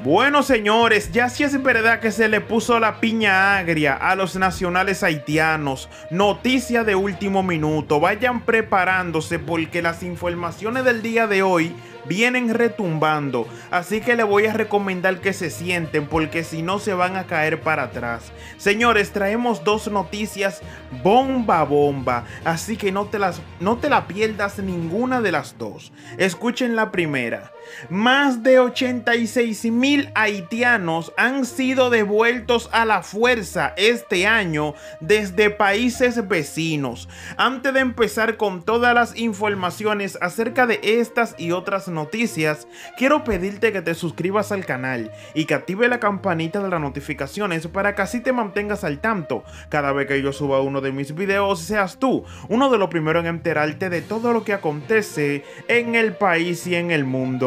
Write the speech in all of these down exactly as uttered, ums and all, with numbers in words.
Bueno, señores, ya sí es verdad que se le puso la piña agria a los nacionales haitianos. Noticia de último minuto. Vayan preparándose porque las informaciones del día de hoy vienen retumbando, así que les voy a recomendar que se sienten porque si no se van a caer para atrás. Señores, traemos dos noticias bomba bomba, así que no te las no te la pierdas ninguna de las dos. Escuchen la primera. Más de ochenta y seis mil haitianos han sido devueltos a la fuerza este año desde países vecinos. Antes de empezar con todas las informaciones acerca de estas y otras noticias, quiero pedirte que te suscribas al canal y que active la campanita de las notificaciones para que así te mantengas al tanto cada vez que yo suba uno de mis videos, seas tú uno de los primeros en enterarte de todo lo que acontece en el país y en el mundo.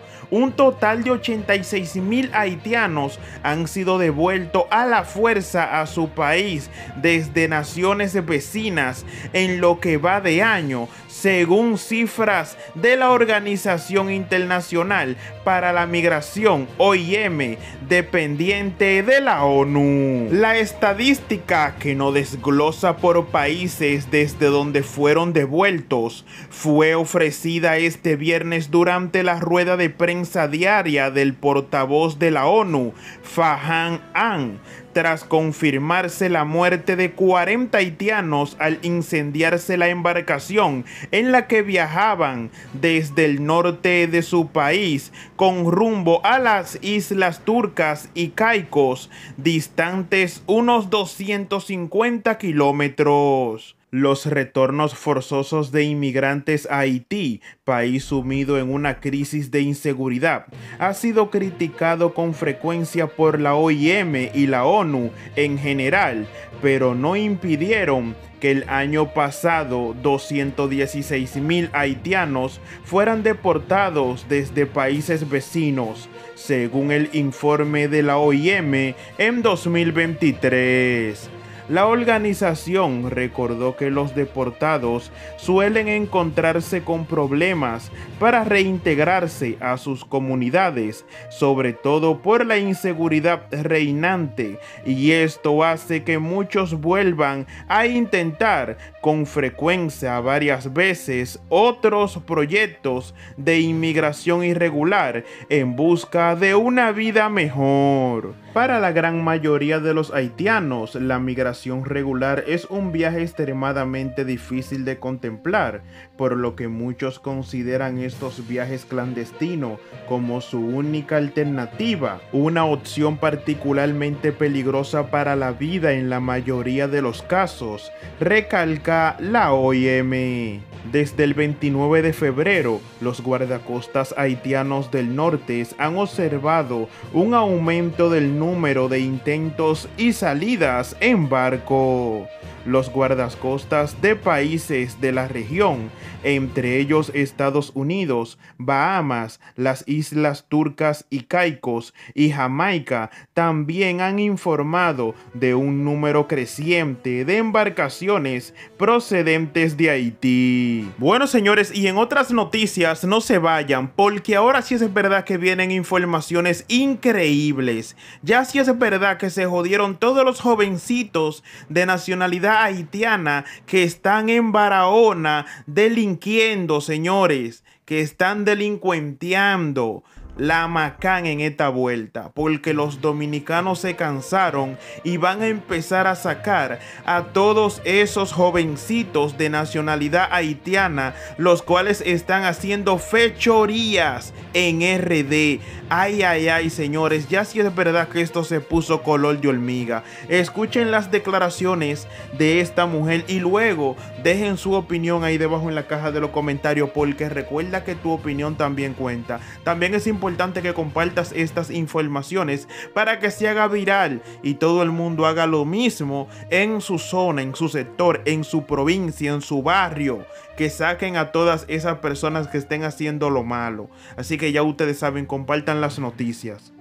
Un total de ochenta y seis mil haitianos han sido devueltos a la fuerza a su país desde naciones vecinas en lo que va de año, según cifras de la Organización Internacional para la Migración, O I M, dependiente de la ONU. La estadística, que no desglosa por países desde donde fueron devueltos, fue ofrecida este viernes durante la rueda de prensa diaria del portavoz de la ONU, Farhan Haq, tras confirmarse la muerte de cuarenta haitianos al incendiarse la embarcación en la que viajaban desde el norte de su país con rumbo a las islas Turcas y Caicos, distantes unos doscientos cincuenta kilómetros. Los retornos forzosos de inmigrantes a Haití, país sumido en una crisis de inseguridad, ha sido criticado con frecuencia por la O I M y la ONU en general, pero no impidieron que el año pasado doscientos dieciséis mil haitianos fueran deportados desde países vecinos, según el informe de la O I M en dos mil veintitrés. La organización recordó que los deportados suelen encontrarse con problemas para reintegrarse a sus comunidades, sobre todo por la inseguridad reinante, y esto hace que muchos vuelvan a intentar con frecuencia varias veces otros proyectos de inmigración irregular en busca de una vida mejor. Para la gran mayoría de los haitianos, la migración regular es un viaje extremadamente difícil de contemplar, por lo que muchos consideran estos viajes clandestinos como su única alternativa, una opción particularmente peligrosa para la vida en la mayoría de los casos, recalca la O I M. Desde el veintinueve de febrero, los guardacostas haitianos del norte han observado un aumento del número de intentos y salidas en barco. Los guardacostas de países de la región, entre ellos Estados Unidos, Bahamas, las Islas Turcas y Caicos y Jamaica, también han informado de un número creciente de embarcaciones procedentes de Haití. Bueno, señores, y en otras noticias no se vayan, porque ahora sí es verdad que vienen informaciones increíbles. Ya sí es verdad que se jodieron todos los jovencitos de nacionalidad haitiana que están en Barahona delinquiendo, señores, que están delincuenteando la macán en esta vuelta, porque los dominicanos se cansaron y van a empezar a sacar a todos esos jovencitos de nacionalidad haitiana, los cuales están haciendo fechorías en R D. Ay, ay, ay, señores, ya sí es verdad que esto se puso color de hormiga. Escuchen las declaraciones de esta mujer y luego dejen su opinión ahí debajo en la caja de los comentarios, porque recuerda que tu opinión también cuenta. También es importante que compartas estas informaciones para que se haga viral y todo el mundo haga lo mismo en su zona, en su sector, en su provincia, en su barrio, que saquen a todas esas personas que estén haciendo lo malo. Así que ya ustedes saben, compartan las noticias.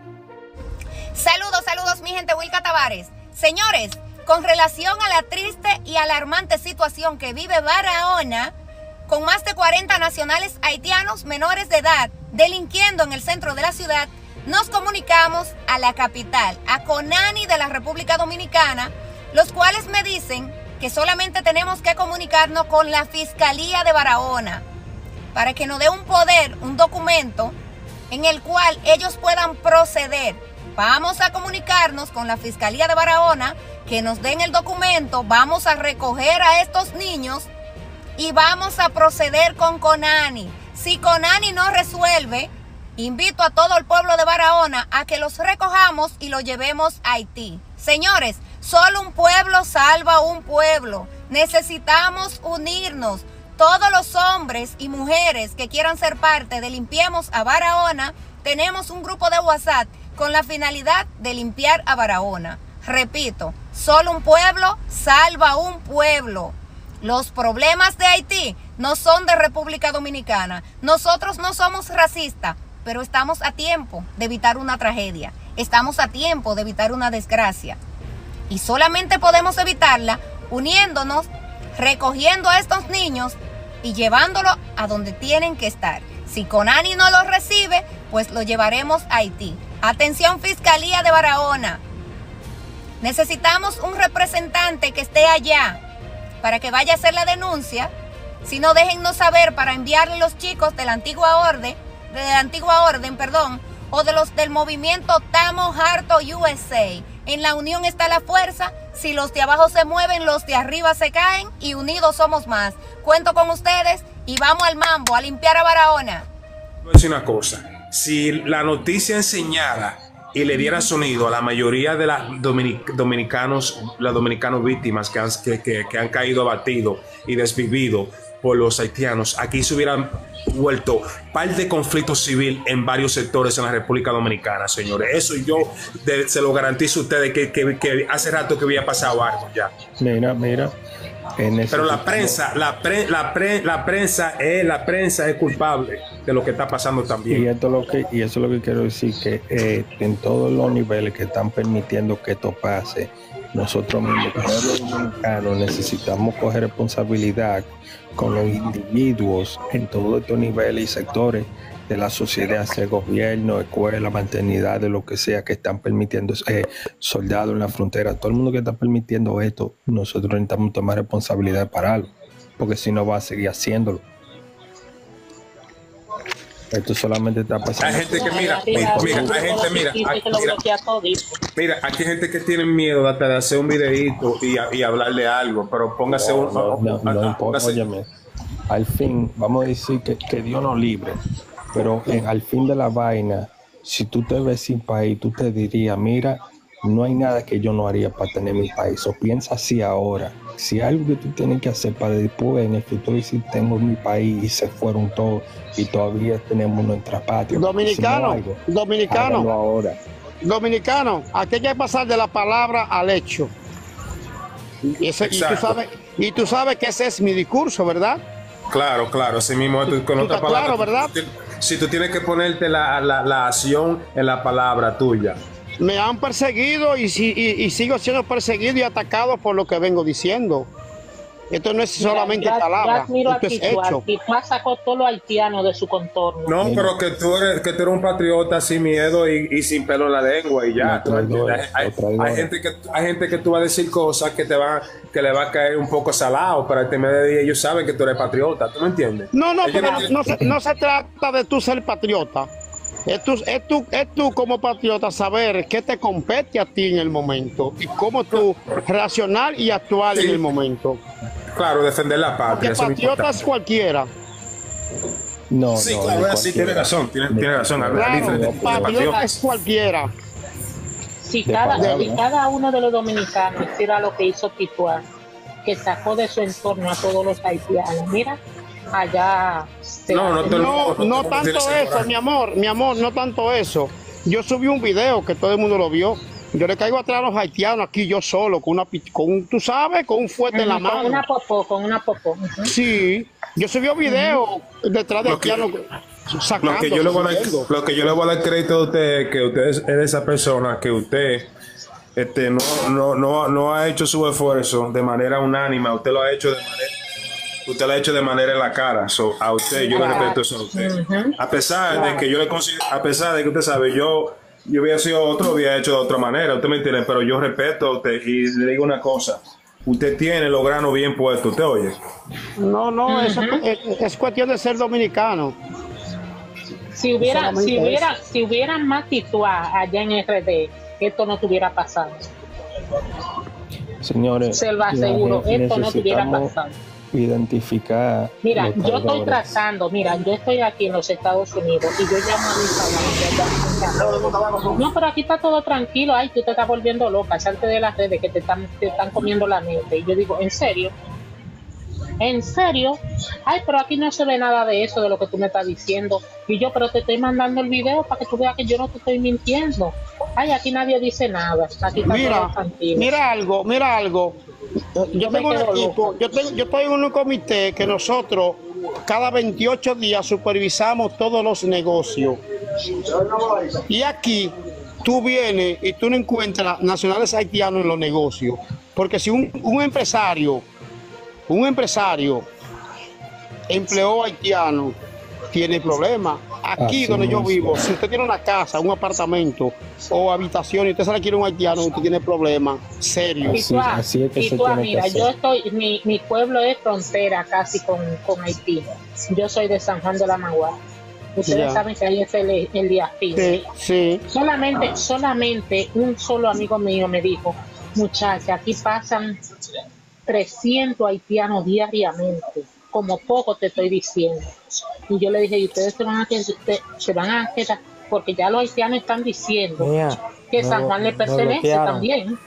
Saludos, saludos mi gente, Wilka Tavares. Señores, con relación a la triste y alarmante situación que vive Barahona, con más de cuarenta nacionales haitianos menores de edad delinquiendo en el centro de la ciudad, nos comunicamos a la capital, a CONANI de la República Dominicana, los cuales me dicen que solamente tenemos que comunicarnos con la Fiscalía de Barahona para que nos dé un poder, un documento en el cual ellos puedan proceder. Vamos a comunicarnos con la Fiscalía de Barahona, que nos den el documento, vamos a recoger a estos niños y vamos a proceder con CONANI. Si CONANI no resuelve, invito a todo el pueblo de Barahona a que los recojamos y los llevemos a Haití. Señores, solo un pueblo salva un pueblo. Necesitamos unirnos. Todos los hombres y mujeres que quieran ser parte de Limpiemos a Barahona, tenemos un grupo de WhatsApp con la finalidad de limpiar a Barahona. Repito, solo un pueblo salva un pueblo. Los problemas de Haití no son de República Dominicana. Nosotros no somos racistas, pero estamos a tiempo de evitar una tragedia. Estamos a tiempo de evitar una desgracia. Y solamente podemos evitarla uniéndonos, recogiendo a estos niños y llevándolos a donde tienen que estar. Si CONANI no los recibe, pues lo llevaremos a Haití. Atención, Fiscalía de Barahona. Necesitamos un representante que esté allá para que vaya a hacer la denuncia. Si no, déjennos saber para enviarle los chicos de la antigua orden, de la antigua orden, perdón, o de los del movimiento Tamo Harto U S A. En la unión está la fuerza. Si los de abajo se mueven, los de arriba se caen y unidos somos más. Cuento con ustedes y vamos al mambo, a limpiar a Barahona. Voy a decir una cosa. Si la noticia enseñara y le diera sonido a la mayoría de las dominic dominicanos, las dominicanos víctimas que han, que, que, que han caído abatidos y desvividos por los haitianos, aquí se hubieran vuelto par de conflictos civiles en varios sectores en la República Dominicana, señores. Eso yo de, se lo garantizo a ustedes que, que, que hace rato que había pasado algo ya. Mira, mira. Pero la prensa, la, pre, la, pre, la prensa es la prensa es culpable de lo que está pasando también. Y esto es lo que y eso es lo que quiero decir, que eh, en todos los niveles que están permitiendo que esto pase, nosotros mismos como dominicanos necesitamos coger responsabilidad con los individuos en todos estos niveles y sectores de la sociedad, sea gobierno, escuela, maternidad, de lo que sea, que están permitiendo eh, soldados en la frontera, todo el mundo que está permitiendo esto, nosotros necesitamos tomar responsabilidad para algo, porque si no va a seguir haciéndolo. Esto solamente está pasando. Hay gente que mira, mira, mira, hay gente, mira, hay, mira, mira, aquí hay gente que tiene miedo hasta de hacer un videíto y, y hablarle algo, pero póngase un... No, no, no, no importa, óyeme, al fin, vamos a decir que, que Dios nos libre, pero en, al fin de la vaina, si tú te ves sin país, tú te dirías, mira, no hay nada que yo no haría para tener mi país. O piensa así ahora. Si hay algo que tú tienes que hacer para después, en el futuro, decir, tengo mi país y se fueron todos y todavía tenemos nuestra patria. Dominicano, si no algo, dominicano, ahora. Dominicano, aquí hay que pasar de la palabra al hecho. Y, ese, y, tú sabes, y tú sabes que ese es mi discurso, ¿verdad? Claro, claro, así mismo. Tú, con otra palabra, claro, ¿verdad? Si tú tienes que ponerte la, la, la acción en la palabra tuya. Me han perseguido y, y, y sigo siendo perseguido y atacado por lo que vengo diciendo. Esto no es solamente Mira, palabras, esto es hecho. Y tú sacó todo lo haitiano de su contorno. No, sí, pero que tú eres, que tú eres un patriota sin miedo y, y sin pelo en la lengua y ya. ¿Tú entiendes? Hay, hay, gente que, hay gente que tú vas a decir cosas que te van, que le va a caer un poco salado, pero este medio de ellos saben que tú eres patriota. ¿Tú me entiendes? No, no, pero no, no, se, no se trata de tú ser patriota. Es tú, es, tú, es tú como patriota saber qué te compete a ti en el momento y cómo tú reaccionar y actuar sí. en el momento. Claro, defender la patria. Porque patriota es cualquiera. No, sí, no, claro, no sí, tiene razón, tiene, tiene razón. Claro, no, patriota es cualquiera. Si cada, si cada uno de los dominicanos hiciera lo que hizo Tituán, que sacó de su entorno a todos los haitianos, mira, allá... No, no, no, no, no tanto eso, mi amor, mi amor, no tanto eso. Yo subí un video que todo el mundo lo vio. Yo le caigo atrás a los haitianos aquí yo solo, con una, con un, tú sabes, con un fuerte uh-huh, en la mano. Con una popó, con una popó. Uh-huh. Sí, yo subí un video uh-huh. detrás de haitianos sacando. Lo que, yo le voy a dar, lo que yo le voy a dar crédito a usted, que usted es de esa persona, que usted este, no, no, no, no ha hecho su esfuerzo de manera unánime, usted lo ha hecho de manera... usted lo ha hecho de manera en la cara. So, a usted, yo le respeto eso a usted. Uh-huh. A pesar claro. de que yo le considero, a pesar de que usted sabe, yo, yo hubiera sido otro, hubiera hecho de otra manera, usted me entiende, pero yo respeto a usted y le digo una cosa. Usted tiene los granos bien puestos, ¿usted oye? No, no, uh-huh. eso es, es cuestión de ser dominicano. Si hubiera, si hubiera, si hubiera más tituá allá en R D, esto no tuviera pasado. Señores, se lo aseguro, esto no tuviera pasado. Identificar. Mira, yo estoy tratando, mira, yo estoy aquí en los Estados Unidos y yo llamo a mi familia. No, pero aquí está todo tranquilo. Ay, tú te estás volviendo loca, salte de las redes que te están, te están comiendo la mente. Y yo digo, ¿en serio? ¿En serio? Ay, pero aquí no se ve nada de eso, de lo que tú me estás diciendo. Y yo, pero te estoy mandando el video para que tú veas que yo no te estoy mintiendo. Ay, aquí nadie dice nada. Aquí está mira, todo tranquilo. Mira algo, mira algo. Yo tengo un equipo, yo, tengo, yo estoy en un comité que nosotros cada veintiocho días supervisamos todos los negocios. Y aquí tú vienes y tú no encuentras nacionales haitianos en los negocios. Porque si un, un empresario, un empresario empleó haitiano, tiene problemas. Aquí donde yo vivo, si usted tiene una casa, un apartamento o habitación y usted se la quiere un haitiano, usted tiene problemas serios. Y tú, así es que y tú mira, yo estoy, mi, mi pueblo es frontera casi con, con Haití. Yo soy de San Juan de la Maguana. Ustedes ya saben que ahí es el, el día sí, sí. Solamente, solamente un solo amigo mío me dijo, muchacha, aquí pasan trescientos haitianos diariamente. Como poco te estoy diciendo. Y yo le dije, y ustedes se van a quedar, se van a quedar, porque ya los haitianos están diciendo Mía, que San Juan le pertenece también.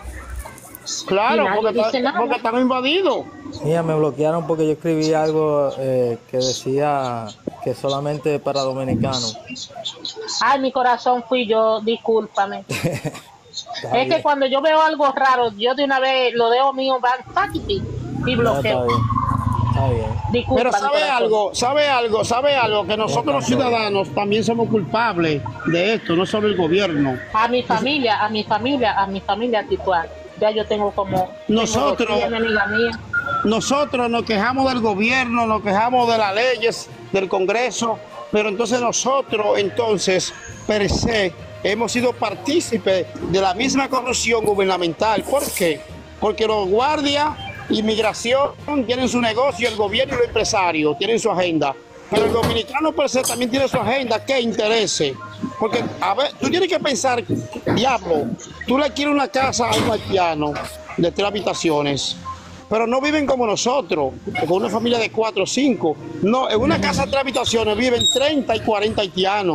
Claro, porque, está, porque están invadidos. Mira, me bloquearon porque yo escribí algo eh, que decía que solamente para dominicanos. Ay, mi corazón fui yo, discúlpame. Es que cuando yo veo algo raro, yo de una vez lo dejo mío, van y bloqueo. Está bien. Disculpa, pero sabe algo, sabe algo, sabe algo, que nosotros los ciudadanos también somos culpables de esto, no solo el gobierno. A mi familia, a mi familia, a mi familia titular. Ya yo tengo como nosotros, tengo amiga mía. Nosotros nos quejamos del gobierno, nos quejamos de las leyes, del Congreso, pero entonces nosotros, entonces, per se, hemos sido partícipes de la misma corrupción gubernamental. ¿Por qué? Porque los guardias, inmigración tienen su negocio, el gobierno y los empresarios tienen su agenda, pero el dominicano per se también tiene su agenda que interese, porque a ver, tú tienes que pensar, diablo, tú le quieres una casa a un haitiano de tres habitaciones, pero no viven como nosotros, con una familia de cuatro o cinco, no, en una casa de tres habitaciones viven treinta y cuarenta haitianos.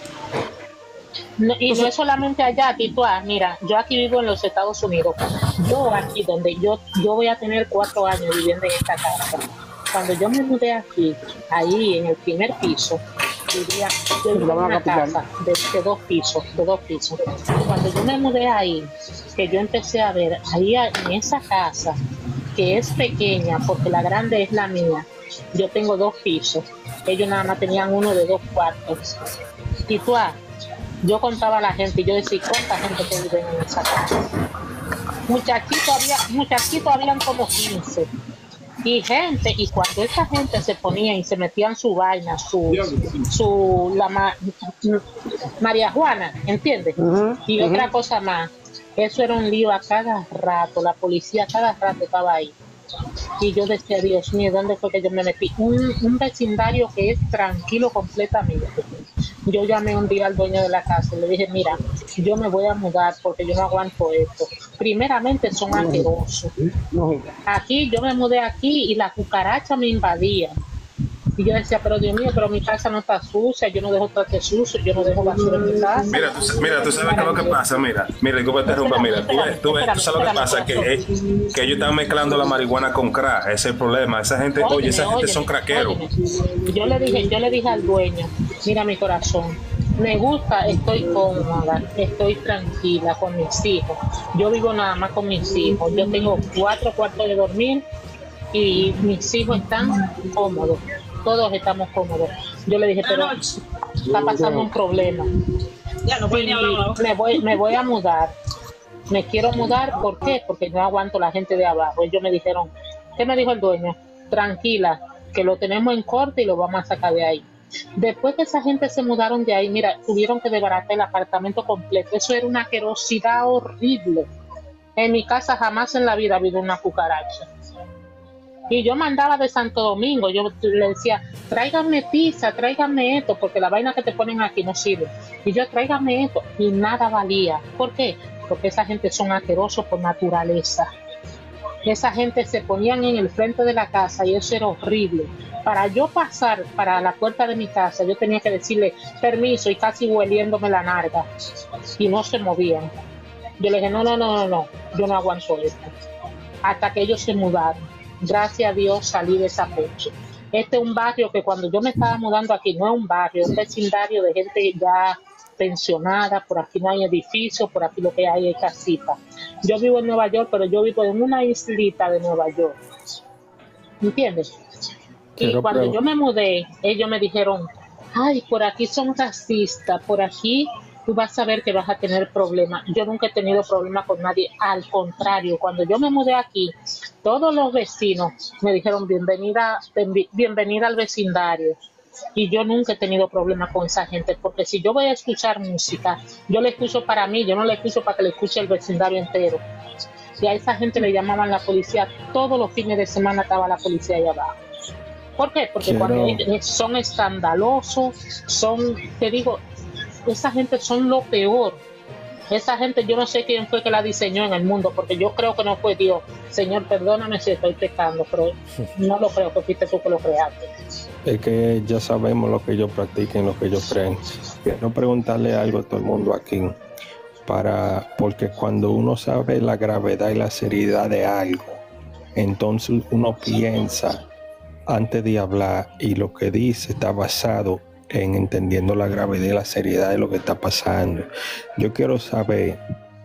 No, y no es solamente allá, Tituá. Mira, yo aquí vivo en los Estados Unidos. Yo aquí, donde yo, yo voy a tener cuatro años viviendo en esta casa. Cuando yo me mudé aquí, ahí en el primer piso, vivía en una casa de, de dos pisos, de dos pisos. Cuando yo me mudé ahí, que yo empecé a ver, ahí en esa casa, que es pequeña, porque la grande es la mía, yo tengo dos pisos. Ellos nada más tenían uno de dos cuartos. Tituá, yo contaba a la gente y yo decía, ¿cuánta gente que vive en esa casa? Muchachitos había, muchachitos habían como quince. Y gente, y cuando esa gente se ponía y se metían su vaina, su, su, la ma, María Juana, ¿entiendes? Uh-huh, y uh-huh. Otra cosa más, eso era un lío a cada rato, la policía a cada rato estaba ahí. Y yo decía, Dios mío, ¿dónde fue que yo me metí? Un, un vecindario que es tranquilo completamente. Yo llamé un día al dueño de la casa y le dije, mira, yo me voy a mudar porque yo no aguanto esto. Primeramente son asquerosos. Aquí, yo me mudé aquí y la cucaracha me invadía. Y yo decía, pero Dios mío, pero mi casa no está sucia, yo no dejo traste sucio, yo no dejo basura en mi casa. Mira, tú, mira, tú sabes qué es lo que pasa, mira, mira, disculpa interrumpa, mira, tú ves, tú, ves, tú sabes lo que pasa, que, eh, que ellos están mezclando la marihuana con crack, ese es el problema, esa gente, óyeme, oye, esa óyeme, gente son craqueros. Yo le dije, yo le dije al dueño, mira mi corazón, me gusta, estoy cómoda, estoy tranquila con mis hijos, yo vivo nada más con mis hijos, yo tengo cuatro cuartos de dormir y mis hijos están cómodos. Todos estamos cómodos. Yo le dije, pero está pasando un problema. Y me voy, me voy a mudar. Me quiero mudar, ¿por qué? Porque no aguanto la gente de abajo. Ellos me dijeron, ¿qué me dijo el dueño? tranquila, que lo tenemos en corte y lo vamos a sacar de ahí. Después que esa gente se mudaron de ahí, mira, tuvieron que desbaratar el apartamento completo. Eso era una asquerosidad horrible. En mi casa jamás en la vida ha habido una cucaracha. Y yo mandaba de Santo Domingo, yo le decía, tráigame pizza, tráigame esto, porque la vaina que te ponen aquí no sirve. Y yo, tráigame esto, y nada valía. ¿Por qué? Porque esa gente son asquerosos por naturaleza. Esa gente se ponían en el frente de la casa y eso era horrible. Para yo pasar para la puerta de mi casa, yo tenía que decirle permiso y casi hueliéndome la narga. Y no se movían. Yo le dije, no, no, no, no, no, yo no aguanto esto. Hasta que ellos se mudaron. Gracias a Dios salí de esa fecha. Este es un barrio que cuando yo me estaba mudando aquí, no es un barrio, es un vecindario de gente ya pensionada, por aquí no hay edificios, por aquí lo que hay es casita. Yo vivo en Nueva York, pero yo vivo en una islita de Nueva York. ¿Entiendes? Y Quiero cuando pregun- yo me mudé, ellos me dijeron, ay, por aquí son racistas, por aquí tú vas a ver que vas a tener problemas. Yo nunca he tenido problemas con nadie, al contrario, cuando yo me mudé aquí, todos los vecinos me dijeron bienvenida, benvi- bienvenida al vecindario. Y yo nunca he tenido problemas con esa gente, porque si yo voy a escuchar música, yo la escucho para mí, yo no la escucho para que la escuche el vecindario entero. Y a esa gente le llamaban la policía, todos los fines de semana estaba la policía allá abajo. ¿Por qué? Porque Quiero- cuando ellos son escandalosos, son, te digo, esa gente son lo peor. Esa gente, yo no sé quién fue que la diseñó en el mundo, porque yo creo que no fue Dios. Señor, perdóname si estoy pecando, pero no lo creo que fuiste tú que lo creaste. Es que ya sabemos lo que ellos practican, lo que ellos creen. Quiero preguntarle algo a todo el mundo aquí, para, porque cuando uno sabe la gravedad y la seriedad de algo, entonces uno piensa antes de hablar y lo que dice está basado en entendiendo la gravedad y la seriedad de lo que está pasando. Yo quiero saber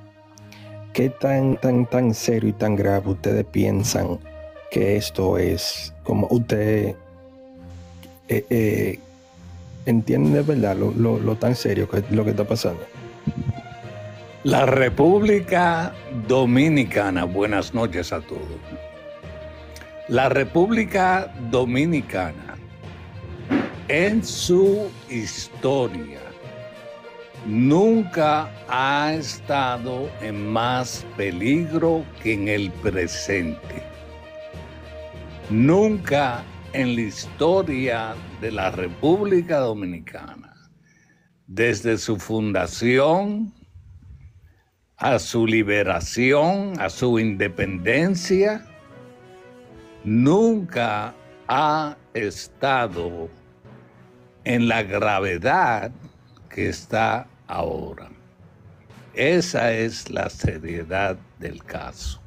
qué tan, tan, tan serio y tan grave ustedes piensan que esto es, como ustedes eh, eh, entienden de verdad lo, lo, lo tan serio que lo que está pasando. La República Dominicana, buenas noches a todos. La República Dominicana, en su historia, nunca ha estado en más peligro que en el presente. Nunca en la historia de la República Dominicana, desde su fundación a su liberación, a su independencia, nunca ha estado en la gravedad que está ahora. Esa es la seriedad del caso.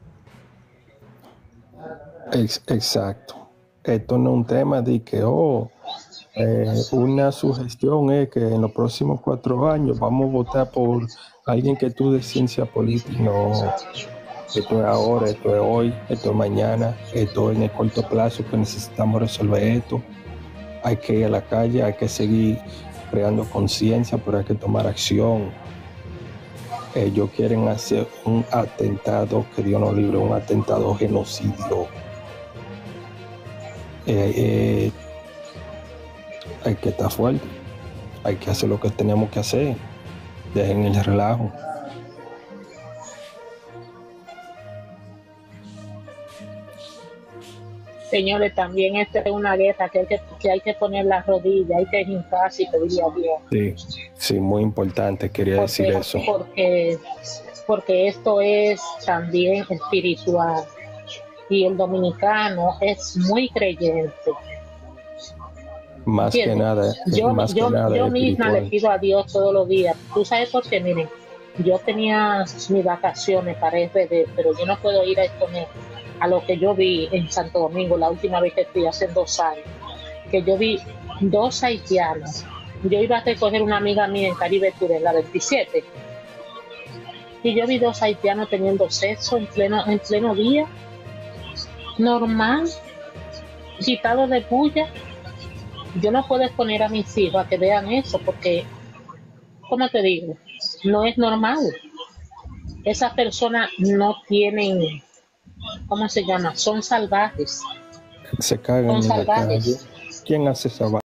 Ex- Exacto. Esto no es un tema de que, oh, eh, una sugestión es que en los próximos cuatro años vamos a votar por alguien que estudie ciencia política. No, esto es ahora, esto es hoy, esto es mañana, esto es en el corto plazo que necesitamos resolver esto. Hay que ir a la calle, hay que seguir creando conciencia, pero hay que tomar acción. Ellos quieren hacer un atentado, que Dios nos libre, un atentado genocidio. Eh, eh, hay que estar fuerte, hay que hacer lo que tenemos que hacer. Dejen el relajo. Señores, también esta es una guerra que hay que, que hay que poner las rodillas, hay que hincarse y pedirle a Dios. Sí, sí, muy importante, quería decir Porque, eso. porque, porque esto es también espiritual. Y el dominicano es muy creyente. Más que ¿Entiendes? nada, Yo, más yo, que nada yo misma le espiritual. pido a Dios todos los días. Tú sabes por qué, miren, yo tenía mis vacaciones para R D, pero yo no puedo ir a exponer a lo que yo vi en Santo Domingo la última vez que fui hace dos años, que yo vi dos haitianos. Yo iba a recoger una amiga mía en Caribe Tour en la veintisiete y yo vi dos haitianos teniendo sexo en pleno, en pleno día, normal, quitado de bulla. Yo no puedo exponer a mis hijos a que vean eso porque, ¿cómo te digo? No es normal. Esas personas no tienen, ¿cómo se llama? Son salvajes. Se cagan Con en la calle. salvajes. ¿Quién hace esa